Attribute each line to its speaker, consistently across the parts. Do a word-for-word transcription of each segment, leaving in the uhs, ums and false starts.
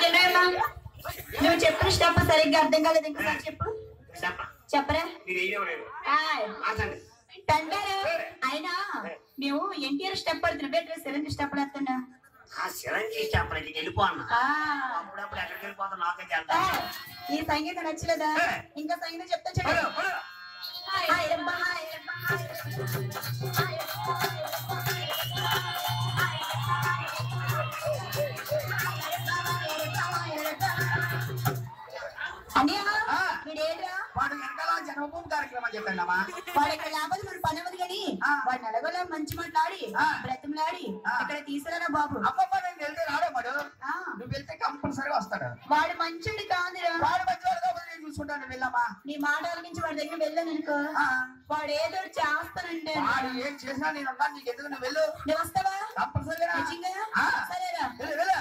Speaker 1: నువ్వు చెప్పిన స్టెప్ సరిగ్గా అర్థం కాలేదు ఇంకోసారి చెప్పు చెప్పరా తంటారు అయినా మేము ఎన్టీఆర్ స్టెప్ పడుతున్నా బెటర్ సెవెంత్ స్టెప్ పడుతున్నా ఈ సంగీతం నచ్చలేదా ఇంకా సంగీతం చెప్తా చెప్పు
Speaker 2: జన్మభూమి కార్యక్రమం చెప్పండమ్మా
Speaker 1: వాడు ఇక్కడ లేకపోతే మరి పని అవ్వదు కానీ వాడు నడగలో మంచి మాట్లాడి బ్రతిమలాడి ఇక్కడ తీసుకురా బాబు
Speaker 2: అబ్బబ్బా నేను వెళ్తే రాడే వాడు నువ్వు వెళ్తే కంపల్సరీ వస్తాడు
Speaker 1: వాడు మంచోడు కాదురా
Speaker 2: వాడు మంచివాడు కాబట్టి నేను చూసుకుంటాను వెళ్ళమ్మా
Speaker 1: నీ మాట ఆలకించి వాడి దగ్గర వెళ్ళాను అనుకో వాడు ఏదో చేస్తానంటే
Speaker 2: వాడు ఏం చేసినా నేను ఉన్నాను నీకు ఎందుకు నువ్వు వెళ్ళు
Speaker 1: నువ్వు వస్తావా
Speaker 2: కంపల్సరీగా
Speaker 1: సరేరా
Speaker 2: వెళ్ళు వెళ్ళు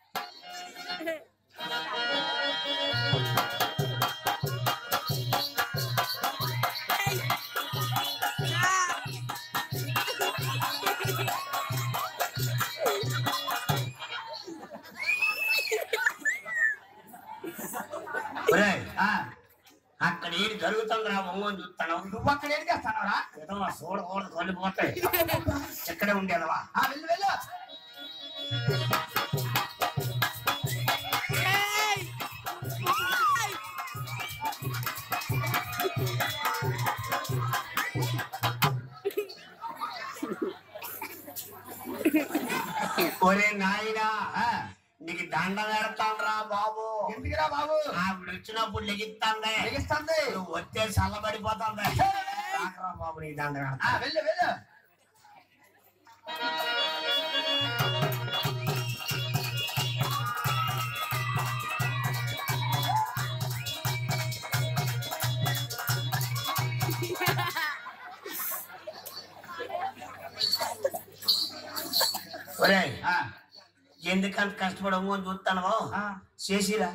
Speaker 3: అక్కడ ఏది జరుగుతుంది రా బొమ్మని చూస్తాను
Speaker 2: నువ్వు అక్కడ ఏం చేస్తానవరా
Speaker 3: ఏదో చూడకూడదు కళ్ళు పోతాయి ఎక్కడే ఉండేదవా
Speaker 2: వెళ్ళు వెళ్ళు
Speaker 3: ఒరే నాయనా నీకు దండ పెడతాను రా బాబు
Speaker 2: ఎందుకురా బాబు
Speaker 3: ఆవిడ వచ్చినప్పుడు లెగిస్తాందే
Speaker 2: లెగిస్తుంది
Speaker 3: నువ్వు వచ్చే చల్లబడిపోతుంది బాబు నీ దండ పెడతా
Speaker 2: వెళ్ళు వెళ్ళు
Speaker 3: ఒరే ఎందుకంత కష్టపడము అని చూస్తాను చేసిరా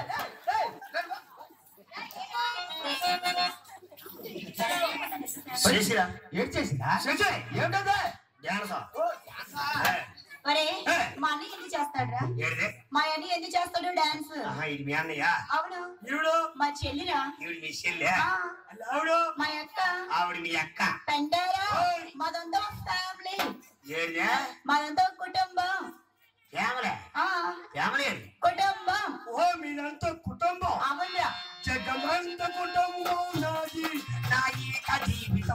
Speaker 3: చేసిరా
Speaker 2: ఏం చేసిందా ఏమిటది
Speaker 3: ధ్యానసా
Speaker 1: అరే మా అన్నయ్య ఎందుకు చేస్తాడురా మా అన్నయ్య ఎందుకు చేస్తాడు డాన్స్
Speaker 3: ఇది మీ అన్నయ్య
Speaker 1: అవును
Speaker 3: ఈవిడు
Speaker 1: మా చెల్లిరా
Speaker 3: ఈవిడ మీ చెల్లె
Speaker 1: ఆవిడ మా అక్క
Speaker 3: ఆవిడ మీ అక్క
Speaker 1: పెంటారా మాదంతా ఫ్యామిలీ
Speaker 3: ఏడిదే
Speaker 1: మాదంతా కుటుంబం
Speaker 3: ఫ్యామిలీ ఫ్యామిలీ
Speaker 1: కుటుంబం
Speaker 3: ఓ మీదంతా కుటుంబం
Speaker 1: అవునురా
Speaker 3: జగమంత కుటుంబం నాది నా ఏక జీవితం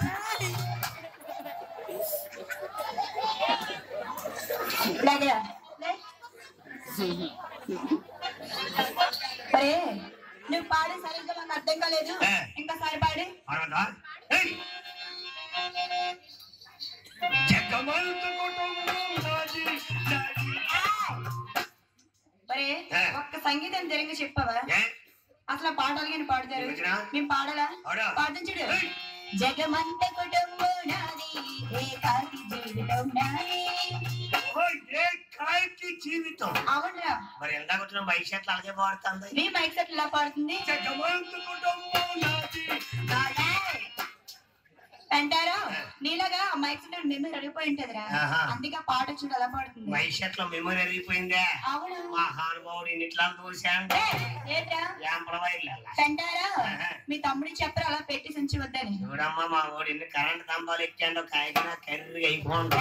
Speaker 1: అరే నువ్వు పాడే సరిగ్గా నాకు అర్థం కాలేదు ఇంకోసారి పాడి అరే ఒక్క సంగీతం జరిగి చెప్పావా అసలు పాడాలి కానీ పాడతారు మేము పాడాలా పాటించుడు జగమంత కుటుంబం నాది ఏకాకి జీవితం నాది
Speaker 3: జీవితం
Speaker 1: అవునరా
Speaker 3: మరి ఎంత వచ్చిన మైక్ సెట్లు అలాగే పాడుతుంది
Speaker 1: మీ మైక్ సెట్ ఇలా పాడుతుంది అంటారా నీలాగా మైక్ సెట్ మెమరీ అడిగిపోయి ఉంటదిరా అందుకే పాట వచ్చి అలా పాడుతుంది
Speaker 3: మైక్ సెట్ లో మెమరీ అడిగిపోయిందే
Speaker 1: అవును
Speaker 3: మహానుభావుడు ఇట్లా చూసాంటే
Speaker 1: అంటారా మీ తమ్ముడి చెప్పరు అలా పెట్టి ఉంచి వద్దని
Speaker 3: చూడమ్మా మా వాడు ఎన్ని కరెంట్ స్తంభాలు ఎక్కాడో కాయకినా కర్రీ అయిపోండి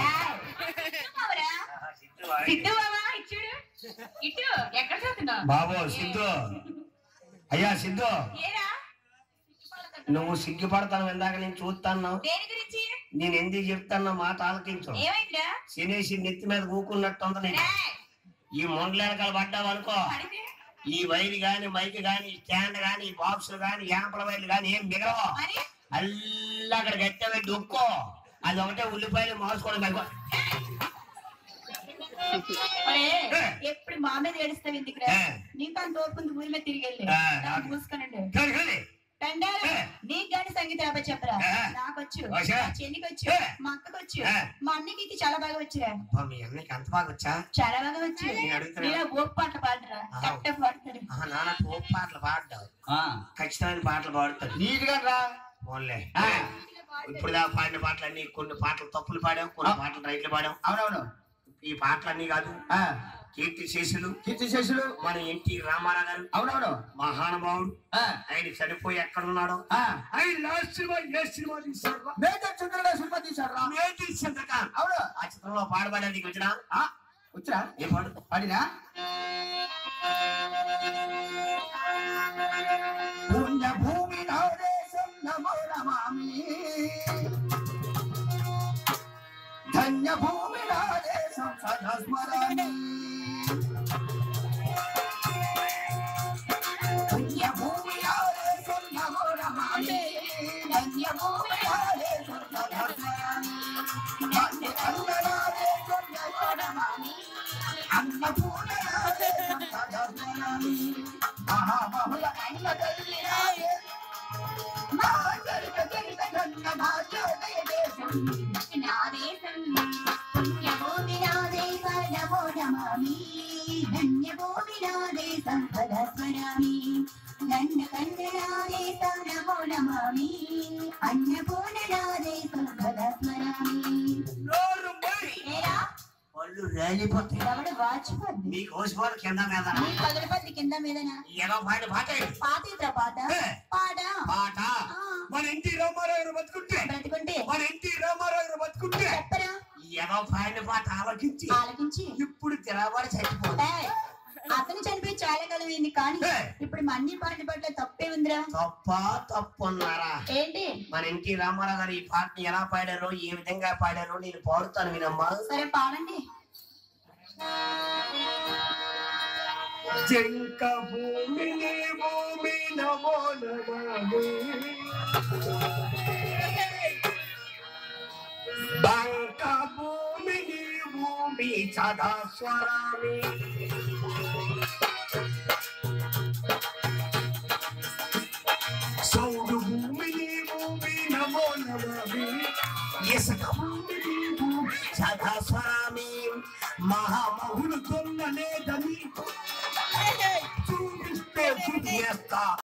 Speaker 3: బాబు సిద్ధు అయ్యా సిద్ధు నువ్వు సిగ్గుపడతాను ఇందాక నేను చూస్తాను నేను ఎందుకు చెప్తాను మాట ఆలకించు శనేసి నెత్తి మీద కూకున్నట్టుంది ఈ మొండలేరకాలు పడ్డావు అనుకో ఈ వైర్ గాని మైక్ గాని స్టాండ్ గాని బాక్సులు గాని యాంపల వైర్లు గాని ఏం మిగలవు అల్లా అక్కడ గట్టె దుక్కో అది ఒకటే ఉల్లిపాయలు మార్చుకోవడం కనుకో
Speaker 1: ఎప్పుడు మా మీద ఏడుస్తావు ఎందుకు నీకు అంత ఓపుకుంది ఊరి మీద తిరిగి వెళ్ళి చూసుకోనండి నీకు గాని సంగీతం అబ్బాయి చెప్పరా నాకొచ్చు చెన్నికి వచ్చు మా అక్కకి వచ్చు మా అన్నకి చాలా బాగా వచ్చురా
Speaker 3: మీ అన్నకి అంత బాగా వచ్చా
Speaker 1: చాలా బాగా వచ్చు ఓపు పాటలు పాడరా కరెక్ట్ పాడతాడు
Speaker 3: నాన్న ఓపు పాటలు పాడతావు ఖచ్చితమైన పాటలు పాడతాడు
Speaker 2: నీట్గా రా
Speaker 3: ఓన్లే ఇప్పుడు దాకా పాడిన పాటలన్నీ కొన్ని పాటలు తప్పులు పాడాం కొన్ని పాటలు రైట్లు పాడాం
Speaker 2: అవునవును
Speaker 3: ఈ పాటలన్నీ కాదు కీర్తి శేషులు
Speaker 2: కీర్తి శేషులు
Speaker 3: మన ఎన్టీ రామారావు గారు.
Speaker 2: అవునవును.
Speaker 3: మహానుభావుడు. ఆయన చనిపోయి ఎక్కడున్నాడు? ఆయన లాస్ట్ సినిమా ఏ సినిమా తీశారు?
Speaker 2: మేజర్ చంద్రగా సినిమా తీశారు.
Speaker 3: మేజర్ చంద్రకాంత్.
Speaker 2: అవును.
Speaker 3: ఆ చిత్రంలో పాడబడేది వచ్చినా
Speaker 2: వచ్చా
Speaker 3: ఏ పాడు
Speaker 2: పాడినా? పుణ్యభూమి నా దేశం నమో నమామి, ధన్యభూమి నా దేశం సదా స్మరామి. పుణ్యభూమి నా దేశం నమో నమామి, ధన్యభూమి నా దేశం సదా స్మరామి. అన్న నా దేశం నమో నమామి, అన్నపూర్ణ నా దేశం సదా స్మరామి. మహాబహుళ అన్న తల్లి నా దేశం, నా చరిత చరిత గంగ భాగ్యోదయ దేశం
Speaker 1: నా దేశం. పుణ్యభూమి నా దేశం నమో నమామి, ధన్యభూమి నా దేశం సదా స్మరామి. దండ కండ నా దేశం నమో నమామి, అన్నపూర్ణ నా దేశం సదా స్మరామి. ఏరా
Speaker 3: వాళ్ళు రాలిపోతాయి.
Speaker 1: ఎవడు వాచిపోద్ది?
Speaker 3: నీకు హోసిపోదు కింద మీద.
Speaker 1: నీ పగలపద్ది కింద మీదనా?
Speaker 3: ఏదో పాట పాట
Speaker 1: పాత ఇతర పాట పాట
Speaker 3: పాట. మన ఎన్టీ రామారావు గారు బతుకుంటే
Speaker 1: బ్రతుకుంటే
Speaker 3: మన ఎన్టీ రామారావు గారు బతుకుంటే
Speaker 1: చెప్పరా?
Speaker 3: ఏదో పాడిన పాట ఆలకించి
Speaker 1: ఆలకించి
Speaker 3: ఇప్పుడు తిరగబడి చచ్చిపోతుంది.
Speaker 1: ఏయ్, అతను చనిపోయి చాలా కాలం అయింది కానీ ఇప్పుడు మన్ని పాటలు పట్ల తప్పే ఉందిరా.
Speaker 3: తప్ప తప్పున్నారా?
Speaker 1: ఏంటి?
Speaker 3: మన ఎన్టీ రామారావు గారు ఈ పాటని ఎలా పాడారో ఏ విధంగా పాడారో నేను పాడుతాను వినమ్మా.
Speaker 1: సరే పాడండి.
Speaker 3: జంక భూమి భూమి నమో నమామి, బంక భూమి భూమి సదా స్మరామి. సౌడు భూమి భూమి నమో నమామి, ఇసుక భూమి భూమి సదా స్మరామి. మహామహులు కొన్న లేదని చూపిస్తే చూపిస్తా